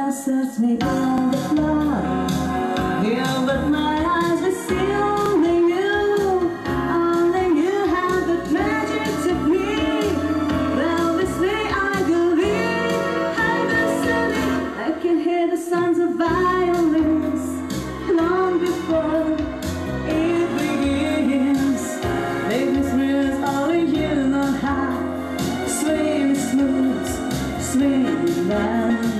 search me on the floor. Yeah, but my eyes will see only you. Only you have the magic to me. Well, this way I believe. I can hear the sounds of violins long before it begins. Baby, thrills only you know how. Swing smooth, swing round.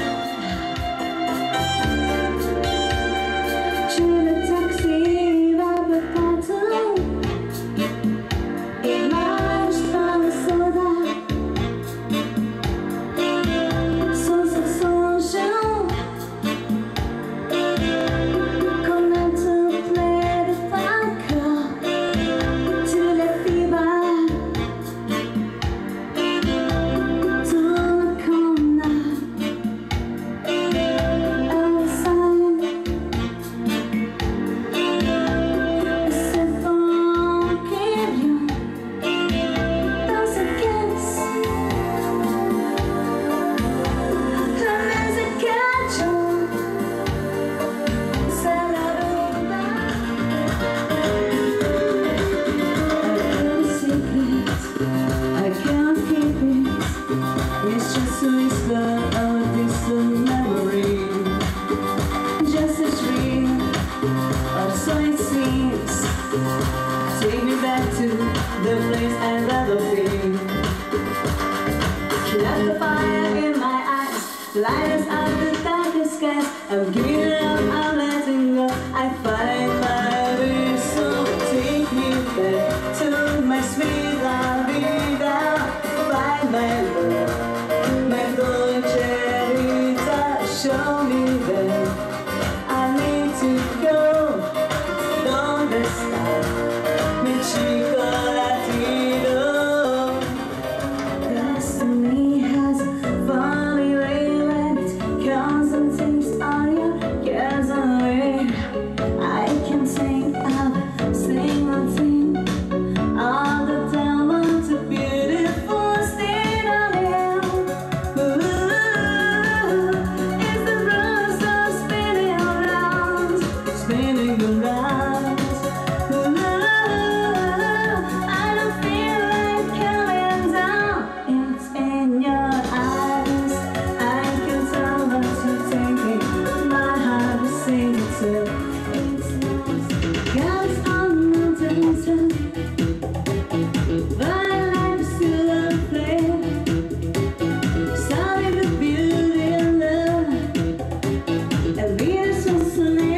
It's just a whisper of a distant memory, just a dream, or so it seems. Take me back to the place I'd rather be. Light the fire in my eyes, light us out the darkest skies. I'm giving up, I'm letting go. I find my way, so take me back to my sweet la vida. Find my love. Show me that I need to go. Donde está mi chico latino? Destiny has a funny way when it comes and takes all your cares away. I can't think of a single thing. All the time wants a beautiful state of him. Spinning around, I don't feel like coming down. It's in your eyes, I can tell what you're thinking. My heart is singing too. It's lost, God's on the mountain, but life is still unfair. Starting the beauty and love, and lead us to sunny.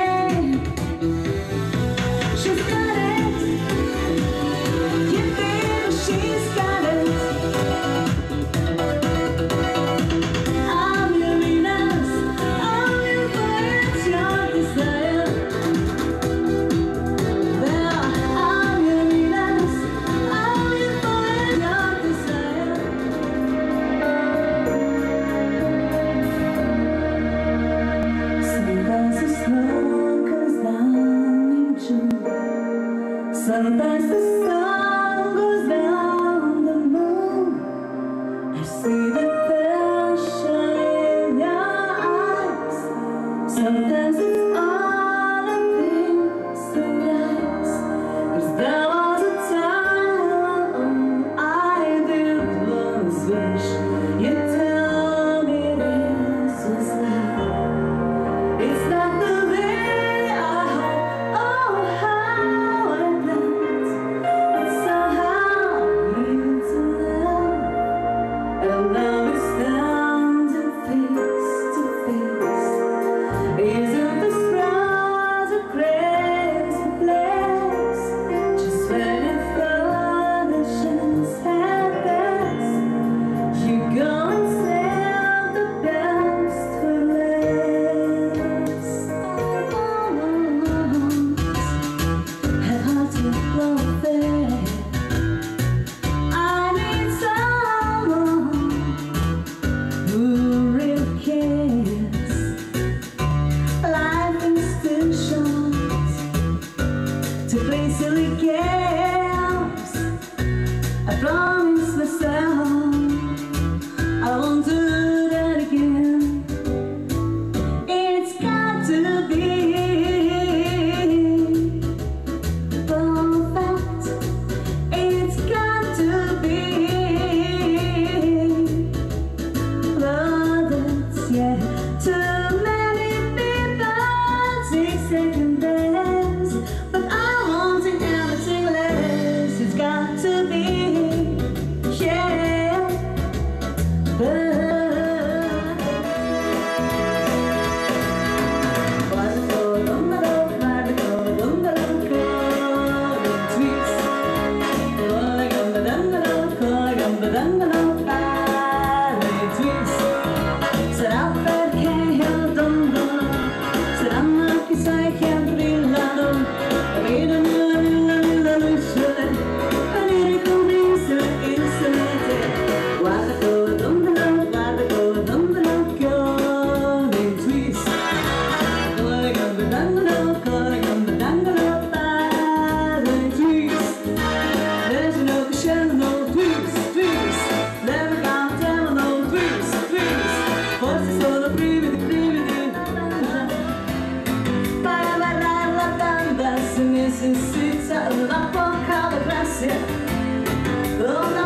Sometimes the sun goes down the moon. I see the passion in your eyes. Sometimes it's all a big surprise. 'Cause there was a time I did once wish you tell me this was love. It's not the way I hope. Oh, how I planned, but somehow you to love. And now we're standing face to face. Isn't the That's it. Oh,